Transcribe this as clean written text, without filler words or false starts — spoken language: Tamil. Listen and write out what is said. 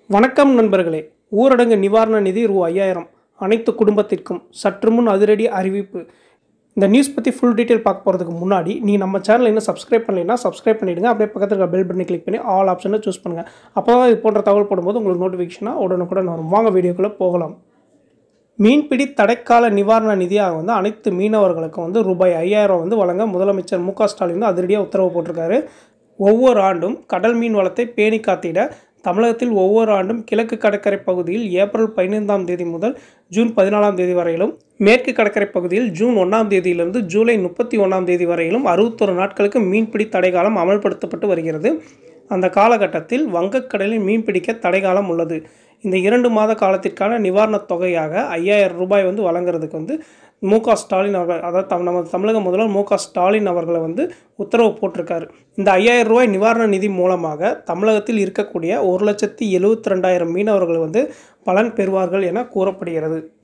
வணக்கம் நண்பர்களே. ஊரடங்கு நிவாரண நிதி ரூ. 5000 அனைத்து குடும்பத்திற்கும் சற்று முன் அதிரடி அறிவிப்பு. இந்த நியூஸ் பற்றி ஃபுல் டீட்டெயில் பார்க்க போகிறதுக்கு முன்னாடி நீங்கள் நம்ம சேனலை இன்னும் சப்ஸ்கிரைப் பண்ணலைன்னா சப்ஸ்கிரைப் பண்ணிவிடுங்க. அப்படியே பக்கத்தில் இருக்க பெல் பட்டனை கிளிக் பண்ணி ஆல் ஆப்ஷனை சூஸ் பண்ணுங்கள். அப்போ தான் இது போன்ற தகவல் போடும்போது உங்களுக்கு நோட்டிஃபிகேஷனாக உடனுக்குடன் வரும். வாங்க வீடியோக்குள்ளே போகலாம். மீன்பிடி தடைக்கால நிவாரண நிதியாக அனைத்து மீனவர்களுக்கும் ரூபாய் 5000 வழங்க முதலமைச்சர் மு.க. ஸ்டாலின் அதிரடியாக உத்தரவு போட்டிருக்காரு. ஒவ்வொரு ஆண்டும் கடல் மீன் வளத்தை பேணி காத்திட தமிழகத்தில் ஒவ்வொரு ஆண்டும் கிழக்கு கடற்கரை பகுதியில் ஏப்ரல் 15ஆம் தேதி முதல் ஜூன் 14ஆம் தேதி வரையிலும், மேற்கு கடற்கரை பகுதியில் ஜூன் 1ஆம் தேதியிலிருந்து ஜூலை 31ஆம் தேதி வரையிலும் 61 நாட்களுக்கு மீன்பிடி தடைக்காலம் அமல்படுத்தப்பட்டு வருகிறது. அந்த காலகட்டத்தில் வங்கக்கடலில் மீன்பிடிக்க தடைக்காலம் உள்ளது. இந்த 2 மாத காலத்திற்கான நிவாரணத் தொகையாக 5000 ரூபாய் வழங்குறதுக்கு மு.க. ஸ்டாலின் அவர்கள், அதாவது நம்ம தமிழக முதல்வர் மு.க. ஸ்டாலின் அவர்களை உத்தரவு போட்டிருக்காரு. இந்த 5000 ரூபாய் நிவாரண நிதி மூலமாக தமிழகத்தில் இருக்கக்கூடிய 1,72,000 மீனவர்கள் பலன் பெறுவார்கள் என கூறப்படுகிறது.